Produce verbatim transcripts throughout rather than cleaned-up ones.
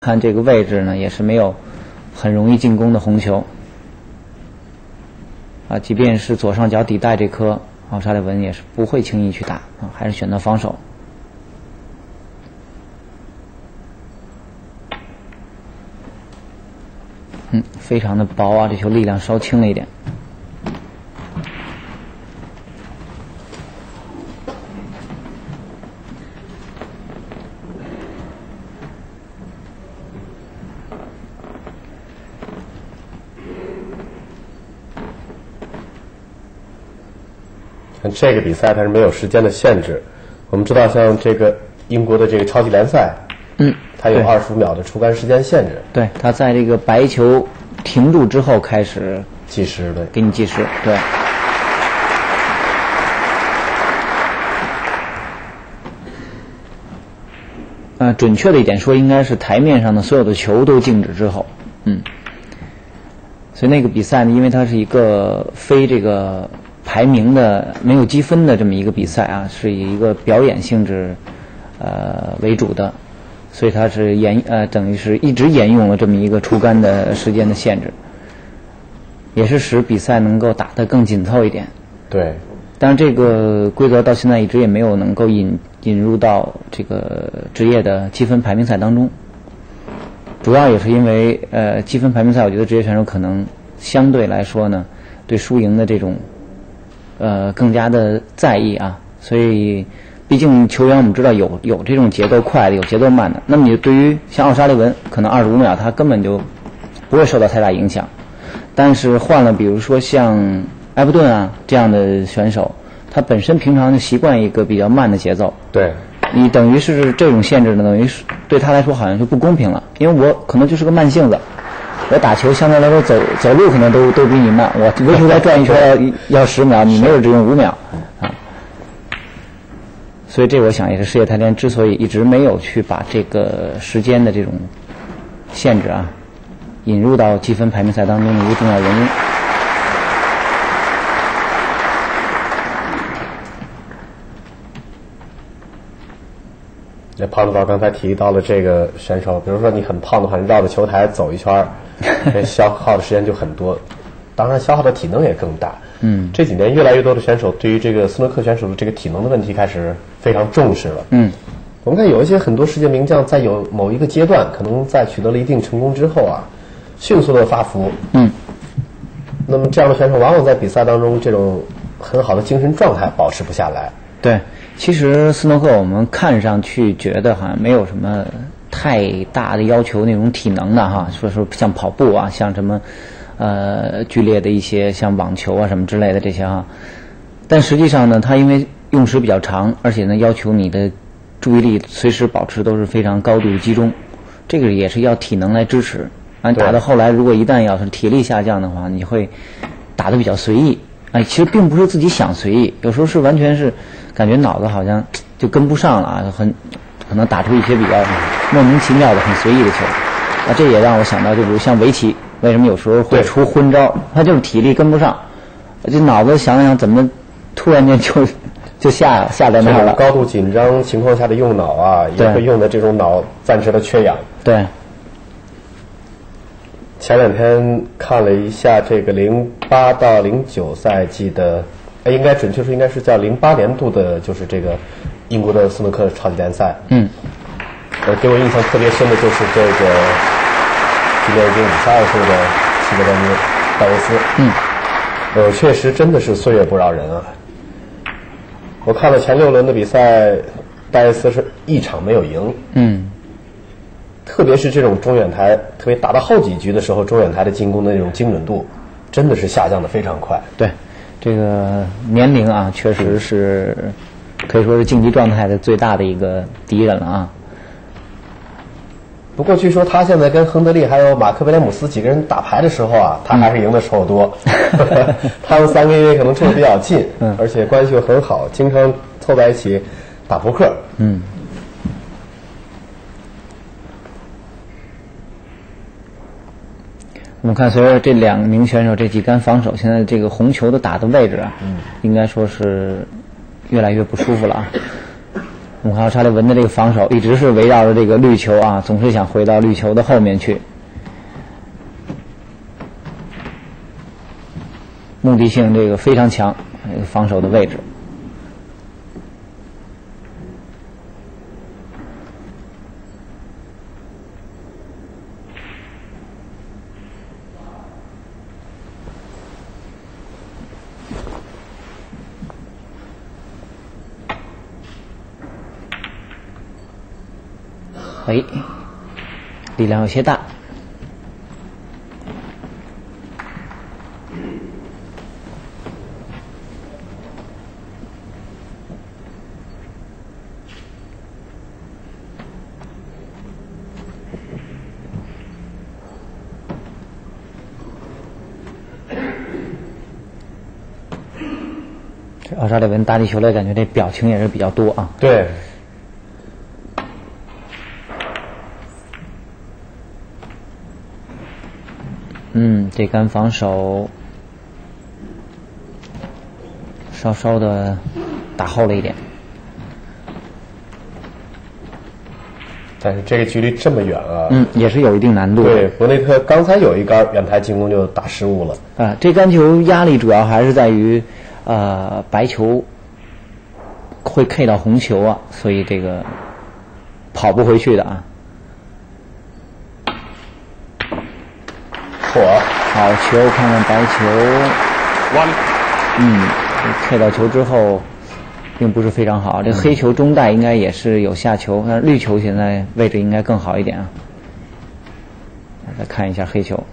看这个位置呢，也是没有很容易进攻的红球。啊，即便是左上角底带这颗奥沙利文也是不会轻易去打啊，还是选择防守。嗯，非常的薄啊，这球力量稍轻了一点。 这个比赛它是没有时间的限制，我们知道像这个英国的这个超级联赛， 嗯， 它有二十五秒的出杆时间限制。 对，它在这个白球停住之后开始计时，对， 给你计时，对。呃，准确的一点说，应该是台面上的所有的球都静止之后，嗯。所以那个比赛呢，因为它是一个非这个排名的没有积分的这么一个比赛啊，是以一个表演性质呃为主的，所以它是沿呃等于是一直沿用了这么一个出杆的时间的限制，也是使比赛能够打得更紧凑一点。 对， 但是这个规则到现在一直也没有能够引引入到这个职业的积分排名赛当中，主要也是因为呃积分排名赛，我觉得职业选手可能相对来说呢，对输赢的这种呃更加的在意啊，所以毕竟球员我们知道有有这种节奏快的，有节奏慢的，那么你对于像奥沙利文可能二十五秒他根本就不会受到太大影响，但是换了比如说像埃弗顿啊这样的选手，他本身平常就习惯一个比较慢的节奏， 对， 你等于是这种限制呢，等于是对他来说好像就不公平了，因为我可能就是个慢性子，我打球相对来说走走路可能都都比你慢，我围球台转一圈要要十秒，你没有只用五秒啊。所以这我想也是世界台联之所以一直没有去把这个时间的这种限制啊引入到积分排名赛当中的一个重要原因。 那胖子刚才提到了这个选手，比如说你很胖的话，你绕着球台走一圈，这消耗的时间就很多，当然消耗的体能也更大。 嗯， 这几年越来越多的选手对于这个斯诺克选手的这个体能的问题开始非常重视了。 嗯， 我们看有一些很多世界名将在有某一个阶段，可能在取得了一定成功之后啊，迅速的发福。 嗯， 那么这样的选手往往在比赛当中这种很好的精神状态保持不下来。 对，其实斯诺克我们看上去觉得好像没有什么太大的要求那种体能的哈，说说像跑步啊，像什么呃剧烈的一些像网球啊什么之类的这些哈，但实际上呢，它因为用时比较长，而且呢要求你的注意力随时保持都是非常高度集中，这个也是要体能来支持。啊，打到后来如果一旦要是体力下降的话，你会打得比较随意。哎，其实并不是自己想随意，有时候是完全是感觉脑子好像就跟不上了啊，很可能打出一些比较莫名其妙的很随意的球。啊，这也让我想到，就比如像围棋，为什么有时候会出昏招？他就是体力跟不上，这脑子想想怎么突然间就就下下在那儿了。 高度紧张情况下的用脑啊，也会用的这种脑暂时的缺氧。 对。 前两天看了一下这个零八到零九赛季的，哎，应该准确说应该是叫零八年度的，就是这个英国的斯诺克超级联赛。 嗯。 呃，给我印象特别深的就是这个今年已经五十二岁的齐格丹尼戴维斯。 嗯。 呃，确实真的是岁月不饶人啊。我看了前六轮的比赛，戴维斯是一场没有赢。 嗯。 特别是这种中远台，特别打到后几局的时候，中远台的进攻的那种精准度，真的是下降的非常快。 对，这个年龄啊，确实是可以说是竞技状态的最大的一个敌人了啊。 不过据说他现在跟亨德利还有马克威廉姆斯几个人打牌的时候啊，他还是赢的时候多。嗯、他们三个因为可能住的比较近， 嗯， 而且关系又很好，经常凑在一起打扑克。 嗯。我们看，随着这两名选手这几杆防守，现在这个红球的打的位置啊，嗯，应该说是越来越不舒服了啊。 我们看到查理文的这个防守一直是围绕着这个绿球啊，总是想回到绿球的后面去，目的性这个非常强，这个防守的位置。哎，力量有些大。这奥沙利文打起球来，感觉这表情也是比较多啊。 对。 嗯，这杆防守稍稍的打后了一点， 但是这个距离这么远啊， 嗯，也是有一定难度。 对，伯内特刚才有一杆远台进攻就打失误了。 啊，这杆球压力主要还是在于，呃，白球会 K 到红球啊，所以这个跑不回去的啊。好球，看看白球，嗯 ，K 到球之后，并不是非常好。这黑球中带应该也是有下球，但是绿球现在位置应该更好一点啊。再看一下黑球。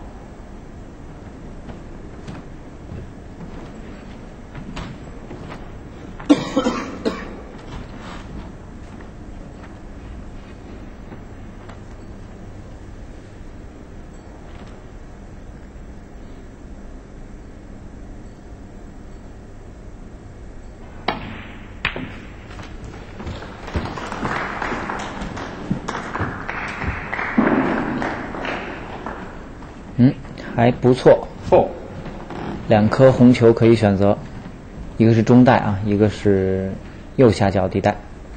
嗯，还不错。 哦， 两颗红球可以选择，一个是中带啊，一个是右下角地带。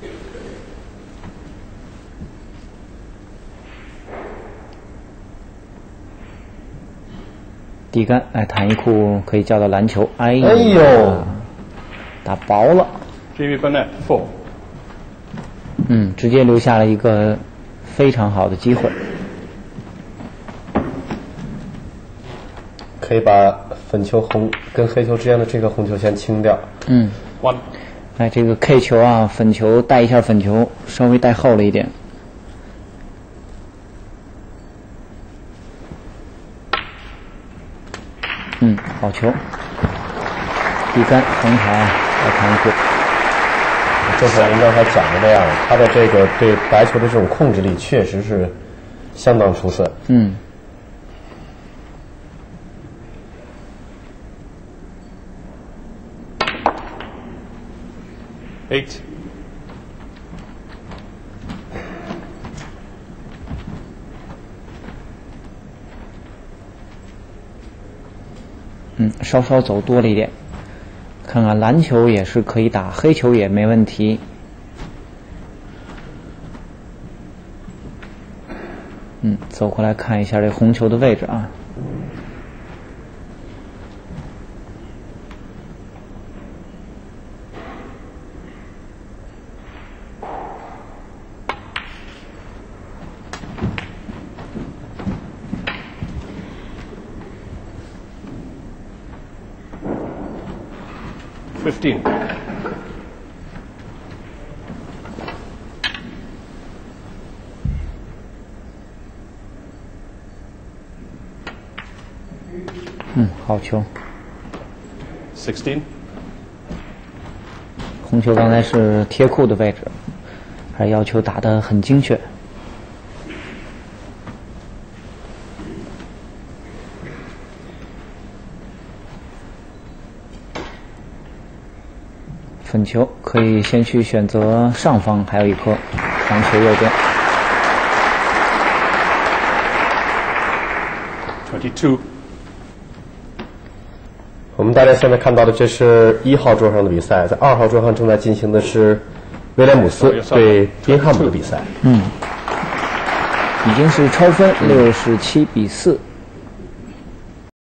底杆，哎，弹一库可以叫到篮球。哎呦， 哎呦打薄了。 Jimmy Burnett four。 嗯，直接留下了一个非常好的机会。 可以把粉球红跟黑球之间的这个红球先清掉。 嗯，哎，这个 K 球啊，粉球带一下粉球，稍微带厚了一点。嗯，好球。底杆红台来看一库。 正像您刚才讲的那样，他的这个对白球的这种控制力确实是相当出色。 嗯。 Eight。 嗯，稍稍走多了一点。看看蓝球也是可以打，黑球也没问题。嗯，走过来看一下这红球的位置啊。 Fifteen。 嗯，好球。 Sixteen。 红球刚才是贴库的位置，还是要求打得很精确。粉球可以先去选择上方，还有一颗黄球右边。 Twenty-two。我们大家现在看到的，这是一号桌上的比赛，在二号桌上正在进行的是威廉姆斯对宾汉姆的比赛。 嗯，已经是超分六十七比四。